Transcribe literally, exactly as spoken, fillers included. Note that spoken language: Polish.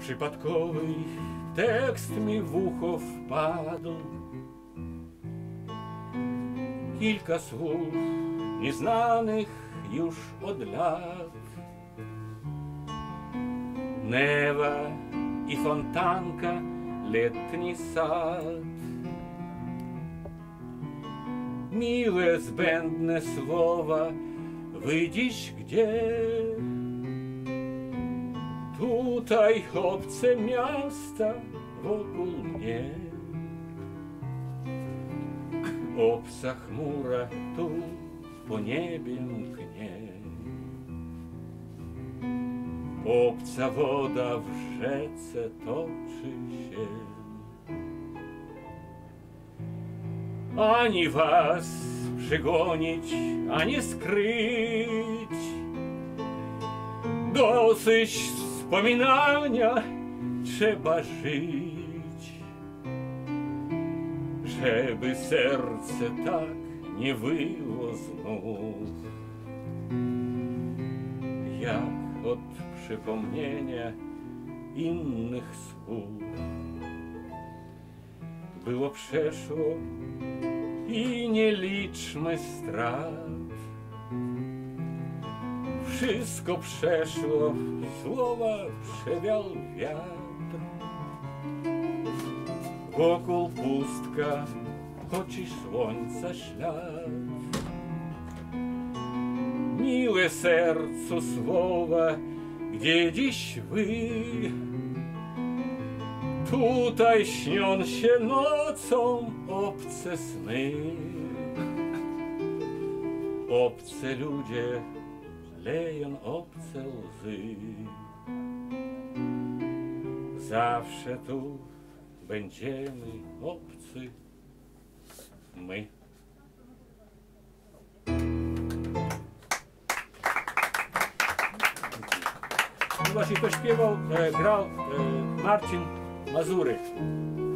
Przypadkowy tekst mi w ucho wpadł. Kilka słów nieznanych już od lat. Newa i fontanka, letni sad. Miłe, zbędne słowa, wyjdziesz gdzie? Tutaj obce miasta wokół mnie. Obca chmura tu po niebie mknie. Obca woda w rzece toczy się. Ani was przygonić, ani skryć. Dosyć wspominania, trzeba żyć, żeby serce tak nie wyło znów, jak od przypomnienia innych słów. Było przeszło i nie liczmy strat. Wszystko przeszło, słowa przewiał wiatr. Wokół pustka, choć i słońca ślad. Miłe sercu słowa, gdzie dziś wy? Tutaj śnią się nocą obce sny. Obce ludzie leją obce łzy. Zawsze tu będziemy obcy my. Właśnie to śpiewał, e, grał e, Marcin Mazurek.